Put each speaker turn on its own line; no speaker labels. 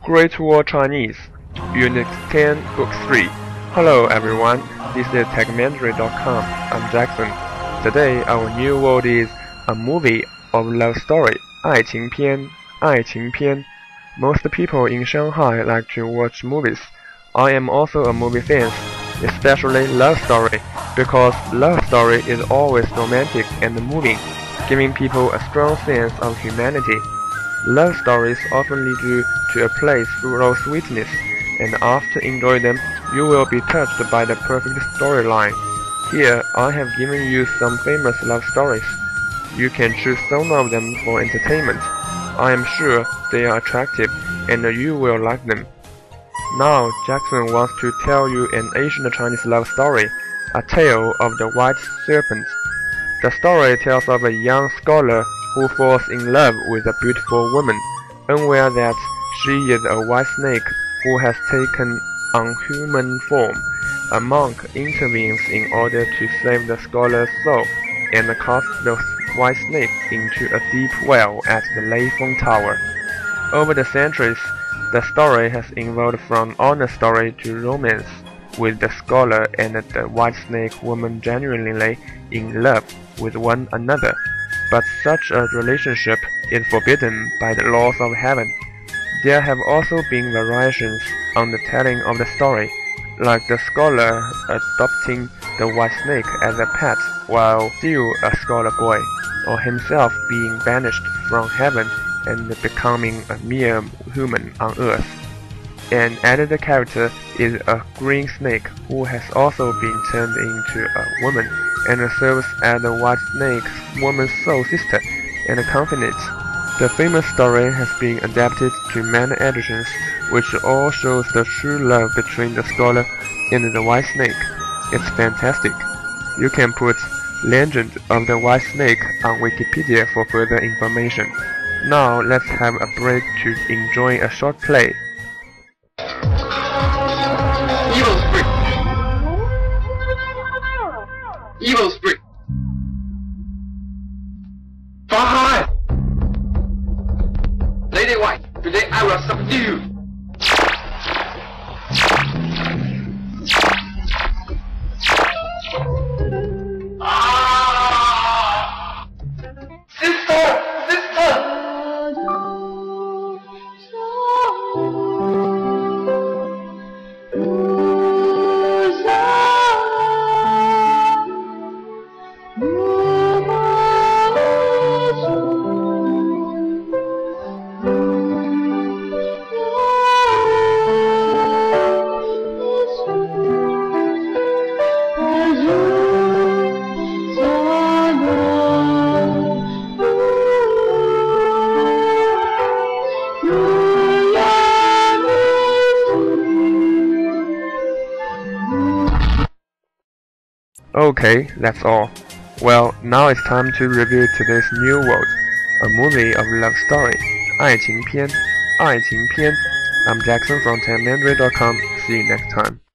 Great War Chinese, Unit 10, Book 3. Hello everyone, this is tower.Over. I'm Jackson. Today our new word is a movie of love story, 爱情片, 爱情片. Most people in Shanghai like to watch movies. I am also a movie fan, especially love story, because love story is always romantic and moving, giving people a strong sense of humanity. Love stories often lead you to a place full of sweetness, and after enjoying them, you will be touched by the perfect storyline. Here, I have given you some famous love stories. You can choose some of them for entertainment. I am sure they are attractive, and you will like them. Now, Jackson wants to tell you an ancient Chinese love story, A Tale of the White Serpent. The story tells of a young scholar who falls in love with a beautiful woman, unaware that she is a white snake who has taken on human form. A monk intervenes in order to save the scholar's soul, and casts the white snake into a deep well at the Leifeng tower. Over the centuries, the story has evolved from honest story to romance, with the scholar and the white snake woman genuinely in love with one another. But such a relationship is forbidden by the laws of heaven. There have also been variations on the telling of the story, like the scholar adopting the white snake as a pet while still a schoolboy, or himself being banished from heaven and becoming a mere human on earth. An added character is a green snake who has also been turned into a woman and serves as the white snake's woman's soul sister and confidant. The famous story has been adapted to many editions, which all shows the true love between the scholar and the white snake. It's fantastic. You can put Legend of the White Snake on Wikipedia for further information. Now let's have a break to enjoy a short play.
Evil Spring! Evil Spring! Fire! Lady White, today I will subdue you! Ah! Sister! Sister!
Okay, that's all. Well, now it's time to review today's new word, a movie of love story, 爱情片, 爱情片. I'm Jackson from tower.Over. See you next time.